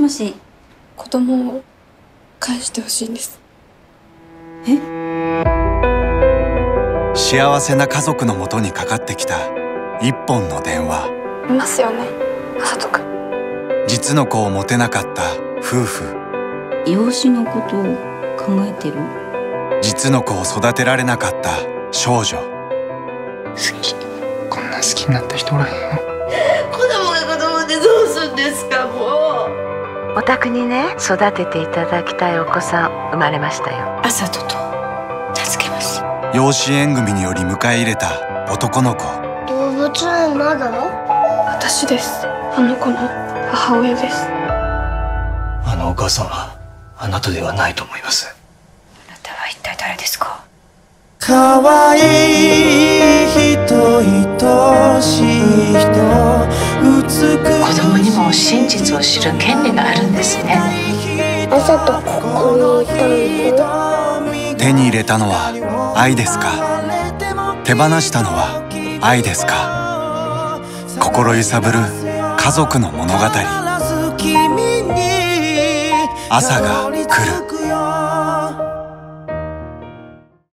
もし。 子供を返してほしいんです。 え？ 幸せな家族のもとにかかってきた一本の電話。 いますよね、あさとくん。 実の子を持てなかった夫婦。 養子のことを考えてる？ 実の子を育てられなかった少女。 好き。こんな好きになった人おらへんよ。 子供が子供でどうすんですか、もう。 お宅にね、育てていただきたいお子さん生まれましたよ。 あさとと助けます。 養子縁組により迎え入れた男の子。 動物園まだ？ 私です。あの子の母親です。 あのお母さんはあなたではないと思います。 あなたは一体誰ですか？ かわいい人、愛しい人、 子供にも真実を知る権利があるんですね。 あさとここにいたの？ 手に入れたのは愛ですか？手放したのは愛ですか？心揺さぶる家族の物語。朝が来る。